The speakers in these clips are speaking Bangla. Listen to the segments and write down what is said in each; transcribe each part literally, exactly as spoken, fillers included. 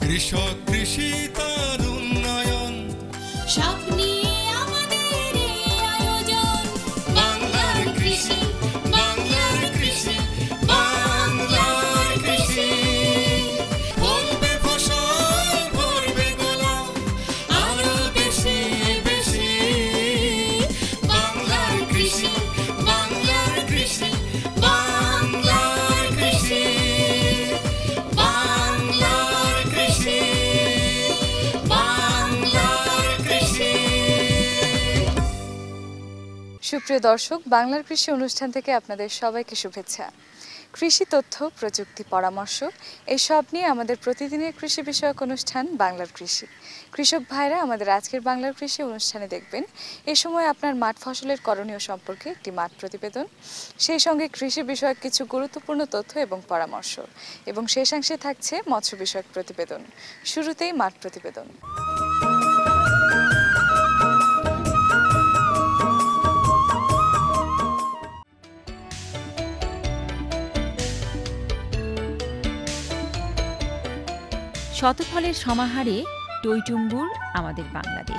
কৃষক কৃষি তার উন্নয়ন সব নিয়ে আমাদের এই আয়োজন। বাংলার কৃষি, বাংলার কৃষি, বাংলার কৃষি। ফলবে ফসল ভরবে গোলা আরো বেশি বেশি। বাংলার কৃষি, বাংলার কৃষি, বাংলার কৃষি, বাংলার কৃষি, বাংলার কৃষি। সুপ্রিয় দর্শক, বাংলার কৃষি অনুষ্ঠান থেকে আপনাদের সবাইকে শুভেচ্ছা। কৃষি তথ্য, প্রযুক্তি, পরামর্শ এই সব নিয়ে আমাদের প্রতিদিনের কৃষি বিষয়ক অনুষ্ঠান বাংলার কৃষি। কৃষক ভাইরা আমাদের আজকের বাংলার কৃষি অনুষ্ঠানে দেখবেন এ সময় আপনার মাঠ ফসলের করণীয় সম্পর্কে একটি মাঠ প্রতিবেদন, সেই সঙ্গে কৃষি বিষয়ক কিছু গুরুত্বপূর্ণ তথ্য এবং পরামর্শ, এবং শেষাংশে থাকছে মৎস্য বিষয়ক প্রতিবেদন। শুরুতেই মাঠ প্রতিবেদন। শতফলের সমাহারে টইটুম্বুর আমাদের বাংলাদেশ।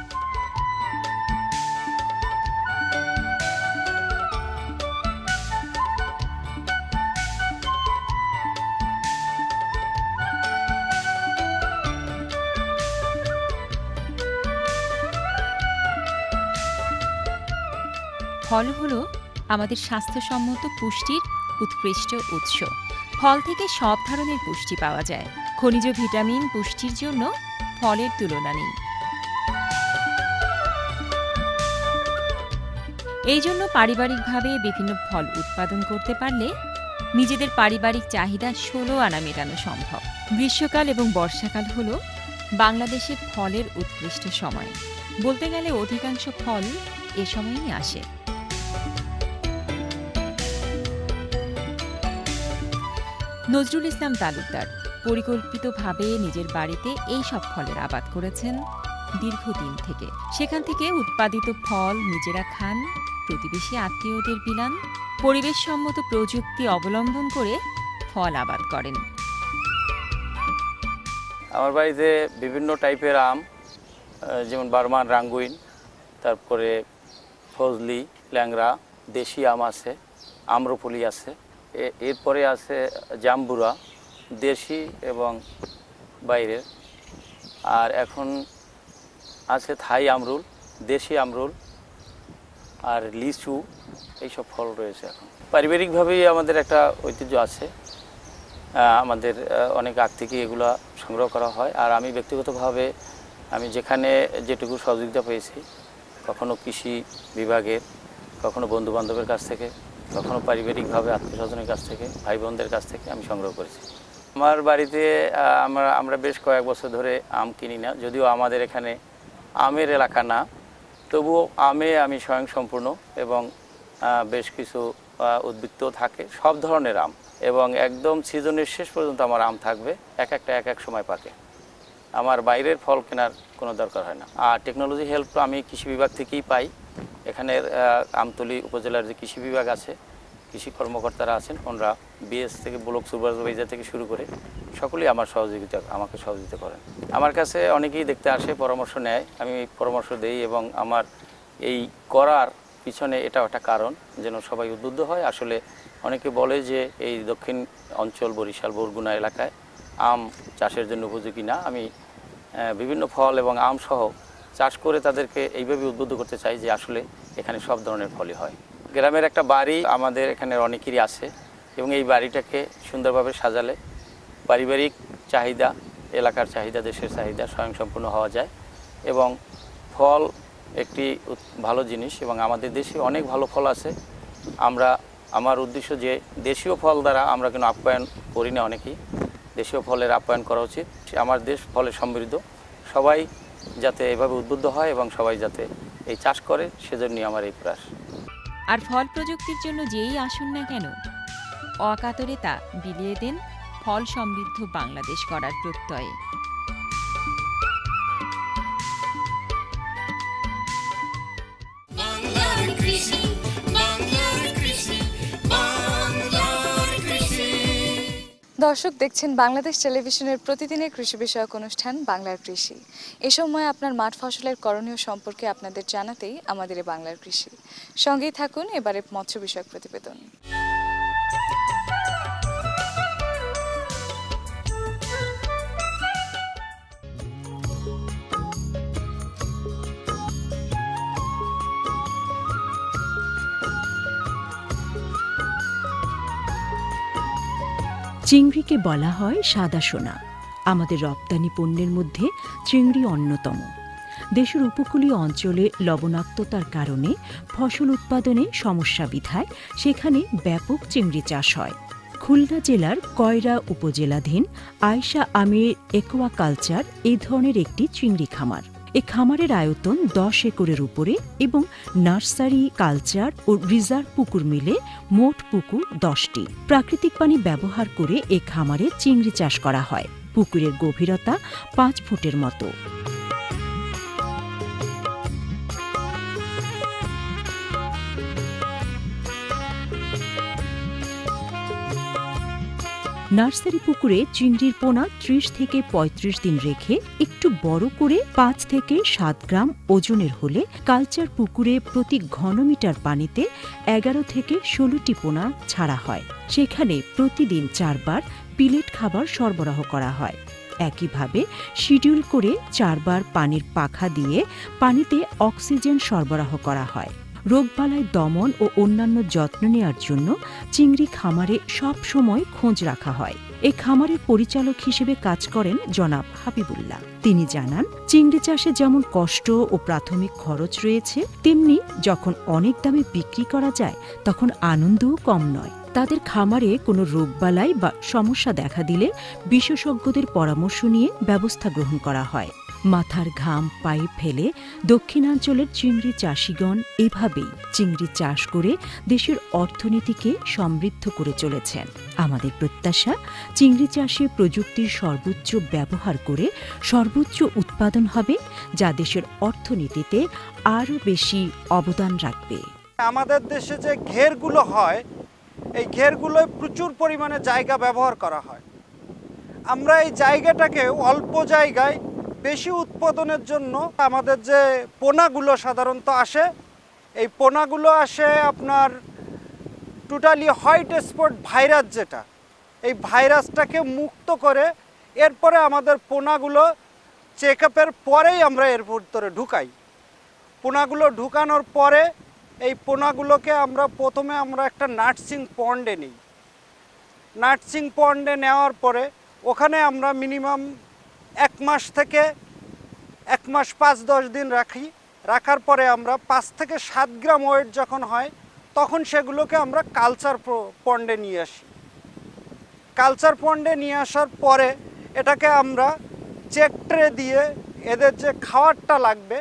ফল হলো আমাদের স্বাস্থ্যসম্মত পুষ্টির উৎকৃষ্ট উৎস। ফল থেকে সব ধরনের পুষ্টি পাওয়া যায়। খনিজ ভিটামিন পুষ্টির জন্য ফলের তুলনা নেই। এই জন্য পারিবারিকভাবে বিভিন্ন ফল উৎপাদন করতে পারলে নিজেদের পারিবারিক চাহিদা ষোলো আনা মেটানো সম্ভব। গ্রীষ্মকাল এবং বর্ষাকাল হল বাংলাদেশে ফলের উৎকৃষ্ট সময়। বলতে গেলে অধিকাংশ ফল এ সময়ই আসে। নজরুল ইসলাম তালুকদার পরিকল্পিতভাবে নিজের বাড়িতে এই সব ফলের আবাদ করেছেন দীর্ঘদিন থেকে। সেখান থেকে উৎপাদিত ফল নিজেরা খান, প্রতিবেশী আত্মীয়দের বিলান, পরিবেশসম্মত প্রযুক্তি অবলম্বন করে ফল আবাদ করেন। আমার বাড়িতে বিভিন্ন টাইপের আম, যেমন বার্মান রাঙ্গুইন, তারপরে ফজলি, ল্যাংড়া, দেশি আম আছে, আম্রপলি আছে, এরপরে আছে জাম্বুরা, দেশি এবং বাইরের, আর এখন আছে থাই আমরুল, দেশি আমরুল আর লিচু, এইসব ফল রয়েছে। এখন পারিবারিকভাবেই আমাদের একটা ঐতিহ্য আছে, আমাদের অনেক আগ থেকে এগুলো সংগ্রহ করা হয়। আর আমি ব্যক্তিগতভাবে আমি যেখানে যেটুকু সহযোগিতা পেয়েছি, কখনো কৃষি বিভাগের, কখনো বন্ধুবান্ধবের কাছ থেকে, কখনো পারিবারিকভাবে আত্মীয়স্বজনের কাছ থেকে, ভাই বোনদের কাছ থেকে আমি সংগ্রহ করেছি। আমার বাড়িতে আমরা আমরা বেশ কয়েক বছর ধরে আম কিনি না, যদিও আমাদের এখানে আমের এলাকা না, তবুও আমে আমি স্বয়ংসম্পূর্ণ এবং বেশ কিছু উদ্বৃত্ত থাকে, সব ধরনের আম, এবং একদম সিজনের শেষ পর্যন্ত আমার আম থাকবে, এক একটা এক এক সময় পাকে। আমার বাইরের ফল কেনার কোনো দরকার হয় না। আর টেকনোলজি হেল্প আমি কৃষি বিভাগ থেকেই পাই। এখানের আমতলী উপজেলার যে কৃষি বিভাগ আছে, কৃষি কর্মকর্তারা আছেন, ওনারা বিএস থেকে ব্লক সুপারভাইজার থেকে শুরু করে সকলেই আমার সহযোগিতা আমাকে সহযোগিতা করেন। আমার কাছে অনেকেই দেখতে আসে, পরামর্শ নেয়, আমি পরামর্শ দেই, এবং আমার এই করার পিছনে এটা একটা কারণ যেন সবাই উদ্বুদ্ধ হয়। আসলে অনেকে বলে যে এই দক্ষিণ অঞ্চল, বরিশাল, বরগুনা এলাকায় আম চাষের জন্য উপযোগী না। আমি বিভিন্ন ফল এবং আম সহ চাষ করে তাদেরকে এইভাবে উদ্বুদ্ধ করতে চাই যে আসলে এখানে সব ধরনের ফলই হয়। গ্রামের একটা বাড়ি আমাদের এখানে অনেকেরই আছে, এবং এই বাড়িটাকে সুন্দরভাবে সাজালে পারিবারিক চাহিদা, এলাকার চাহিদা, দেশের চাহিদা স্বয়ংসম্পূর্ণ হওয়া যায়। এবং ফল একটি ভালো জিনিস, এবং আমাদের দেশে অনেক ভালো ফল আছে। আমরা আমার উদ্দেশ্য যে দেশীয় ফল দ্বারা আমরা কিন্তু আপ্যায়ন করি না, অনেকেই দেশীয় ফলের আপ্যায়ন করা উচিত। আমার দেশ ফলে সমৃদ্ধ, সবাই যাতে এভাবে উদ্বুদ্ধ হয় এবং সবাই যাতে এই চাষ করে, সেজন্যই আমার এই প্রয়াস। আর ফল প্রযুক্তির জন্য যেই আসুন না কেন, অকাতরে তা বিলিয়ে দেন ফল সমৃদ্ধ বাংলাদেশ করার প্রত্যয়ে। বাংলার কৃষি, বাংলার কৃষি, বাংলার কৃষি। দর্শক দেখছেন বাংলাদেশ টেলিভিশনের প্রতিদিনের কৃষি বিষয়ক অনুষ্ঠান বাংলার কৃষি। এ সময় আপনার মাঠ ফসলের করণীয় সম্পর্কে আপনাদের জানাতেই আমাদের এই বাংলার কৃষি। সঙ্গেই থাকুন এবারে মৎস্য বিষয়ক প্রতিবেদন। চিংড়িকে বলা হয় সাদা সোনা। আমাদের রপ্তানি পণ্যের মধ্যে চিংড়ি অন্যতম। দেশের উপকূলীয় অঞ্চলে লবণাক্ততার কারণে ফসল উৎপাদনে সমস্যা বিধায় সেখানে ব্যাপক চিংড়ি চাষ হয়। খুলনা জেলার কয়রা উপজেলাধীন আয়শা আমির একুয়াকালচার এই ধরনের একটি চিংড়ি খামার। এ খামারের আয়তন দশ একরের উপরে এবং নার্সারি, কালচার ও রিজার্ভ পুকুর মিলে মোট পুকুর দশটি। প্রাকৃতিক পানি ব্যবহার করে এ খামারে চিংড়ি চাষ করা হয়। পুকুরের গভীরতা পাঁচ ফুটের মতো। নার্সারি পুকুরে চিংড়ির পোনা ত্রিশ থেকে পঁয়ত্রিশ দিন রেখে একটু বড় করে পাঁচ থেকে সাত গ্রাম ওজনের হলে কালচার পুকুরে প্রতি ঘনমিটার পানিতে এগারো থেকে ষোলোটি পোনা ছাড়া হয়। সেখানে প্রতিদিন চারবার পিলেট খাবার সরবরাহ করা হয়। একইভাবে শিডিউল করে চারবার পানির পাখা দিয়ে পানিতে অক্সিজেন সরবরাহ করা হয়। রোগবালাই দমন ও অন্যান্য যত্ন নেওয়ার জন্য চিংড়ি খামারে সব সময় খোঁজ রাখা হয়। এই খামারের পরিচালক হিসেবে কাজ করেন জনাব হাবিবুল্লাহ। তিনি জানান, চিংড়ি চাষে যেমন কষ্ট ও প্রাথমিক খরচ রয়েছে, তেমনি যখন অনেক দামে বিক্রি করা যায় তখন আনন্দও কম নয়। তাদের খামারে কোনো রোগবালাই বা সমস্যা দেখা দিলে বিশেষজ্ঞদের পরামর্শ নিয়ে ব্যবস্থা গ্রহণ করা হয়। মাথার ঘাম পায়ে ফেলে দক্ষিণাঞ্চলের চিংড়ি চাষিগণ এভাবেই চিংড়ি চাষ করে দেশের অর্থনীতিকে সমৃদ্ধ করে চলেছেন। আমাদের প্রত্যাশা, চিংড়ি চাষে প্রযুক্তির সর্বোচ্চ ব্যবহার করে সর্বোচ্চ উৎপাদন হবে, যা দেশের অর্থনীতিতে আরও বেশি অবদান রাখবে। আমাদের দেশে যে ঘেরগুলো হয়, এই ঘেরগুলোয় প্রচুর পরিমাণে জায়গা ব্যবহার করা হয়। আমরা এই জায়গাটাকে অল্প জায়গায় বেশি উৎপাদনের জন্য আমাদের যে পোনাগুলো সাধারণত আসে, এই পোনাগুলো আসে আপনার টোটালি হোয়াইট স্পট ভাইরাস, যেটা এই ভাইরাসটাকে মুক্ত করে এরপরে আমাদের পোনাগুলো চেক আপের পরেই আমরা এর ভিতরে ঢুকাই। পোনাগুলো ঢুকানোর পরে এই পোনাগুলোকে আমরা প্রথমে আমরা একটা নার্সিং পন্ডে নিই। নার্সিং পন্ডে নেওয়ার পরে ওখানে আমরা মিনিমাম এক মাস থেকে এক মাস পাঁচ দশ দিন রাখি। রাখার পরে আমরা পাঁচ থেকে সাত গ্রাম ওয়েট যখন হয় তখন সেগুলোকে আমরা কালচার পন্ডে নিয়ে আসি। কালচার পন্ডে নিয়ে আসার পরে এটাকে আমরা চেক ট্রে দিয়ে এদের যে খাবারটা লাগবে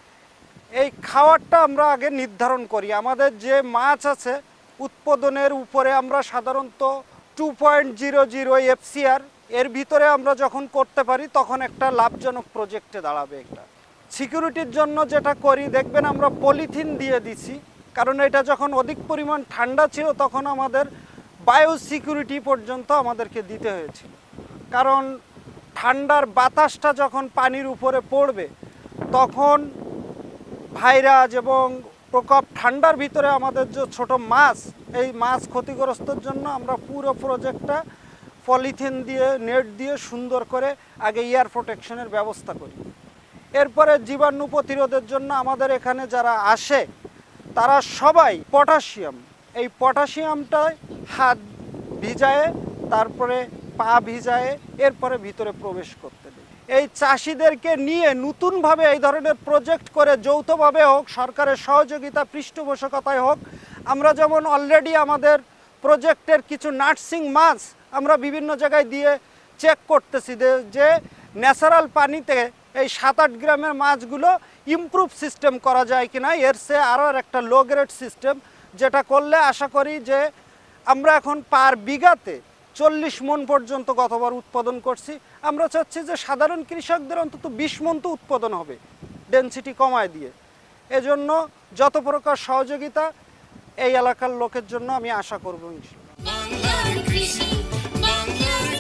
এই খাবারটা আমরা আগে নির্ধারণ করি। আমাদের যে মাছ আছে উৎপাদনের উপরে আমরা সাধারণত two point zero zero FCR এর ভিতরে আমরা যখন করতে পারি তখন একটা লাভজনক প্রজেক্টে দাঁড়াবে। একটা সিকিউরিটির জন্য যেটা করি, দেখবেন আমরা পলিথিন দিয়ে দিছি, কারণ এটা যখন অধিক পরিমাণ ঠান্ডা ছিল তখন আমাদের বায়ো সিকিউরিটি পর্যন্ত আমাদেরকে দিতে হয়েছিল। কারণ ঠান্ডার বাতাসটা যখন পানির উপরে পড়বে তখন ভাইরাস এবং প্রকোপ, ঠান্ডার ভিতরে আমাদের যে ছোট মাছ, এই মাছ ক্ষতিগ্রস্তের জন্য আমরা পুরো প্রজেক্টটা পলিথিন দিয়ে নেট দিয়ে সুন্দর করে আগে এয়ার প্রোটেকশনের ব্যবস্থা করি। এরপরে জীবাণু প্রতিরোধের জন্য আমাদের এখানে যারা আসে তারা সবাই পটাশিয়াম, এই পটাশিয়ামটায় হাত ভিজায়ে তারপরে পা ভিজায়ে এরপরে ভিতরে প্রবেশ করতে দেয়। এই চাষিদেরকে নিয়ে নতুনভাবে এই ধরনের প্রজেক্ট করে যৌথভাবে হোক, সরকারের সহযোগিতা পৃষ্ঠপোষকতায় হোক, আমরা যেমন অলরেডি আমাদের প্রজেক্টের কিছু নার্সিং মাছ আমরা বিভিন্ন জায়গায় দিয়ে চেক করতেছি যে ন্যাচারাল পানিতে এই সাত আট গ্রামের মাছগুলো ইমপ্রুভ সিস্টেম করা যায় কিনা, এর সে আরও একটা লো গ্রেড সিস্টেম, যেটা করলে আশা করি যে আমরা এখন পার বিঘাতে চল্লিশ মন পর্যন্ত গতবার উৎপাদন করছি। আমরা চাচ্ছি যে সাধারণ কৃষকদের অন্তত বিশ মন তো উৎপাদন হবে ডেনসিটি কমায় দিয়ে। এজন্য যত প্রকার সহযোগিতা এই এলাকার লোকের জন্য আমি আশা করব ইনশাআল্লাহ। বাংলার কৃষি, বাংলার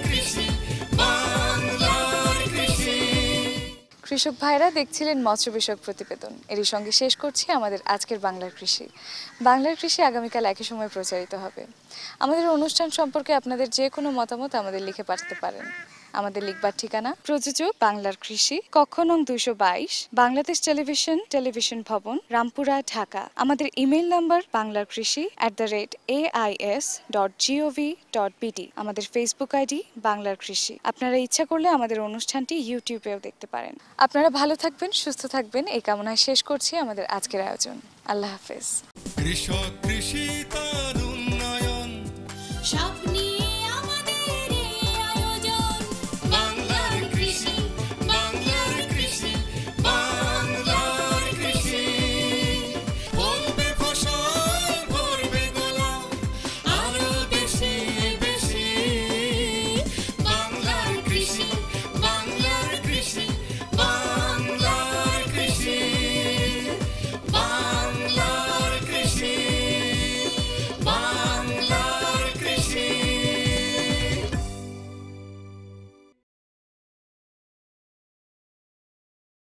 কৃষক ভাইরা দেখছিলেন মৎস্য বিষয়ক প্রতিবেদন। এরই সঙ্গে শেষ করছি আমাদের আজকের বাংলার কৃষি। বাংলার কৃষি আগামীকাল একই সময় প্রচারিত হবে। আমাদের অনুষ্ঠান সম্পর্কে আপনাদের যে কোনো মতামত আমাদের লিখে পাঠাতে পারেন। আমাদের লিখবার ঠিকানা প্রযোজক বাংলার কৃষি, কক্ষ নং দুইশো বাইশ, বাংলাদেশ টেলিভিশন, টেলিভিশন ভবন, রামপুরা, ঢাকা। আমাদের email number Banglar Krishi at the rate A I S dot GOV dot BD. আমাদের ফেসবুক আইডি বাংলার কৃষি। আপনারা ইচ্ছা করলে আমাদের অনুষ্ঠানটি ইউটিউবেও দেখতে পারেন। আপনারা ভালো থাকবেন, সুস্থ থাকবেন এই কামনায় শেষ করছি আমাদের আজকের আয়োজন। আল্লাহ হাফেজ। কৃষক কৃষি তার উন্নয়ন সব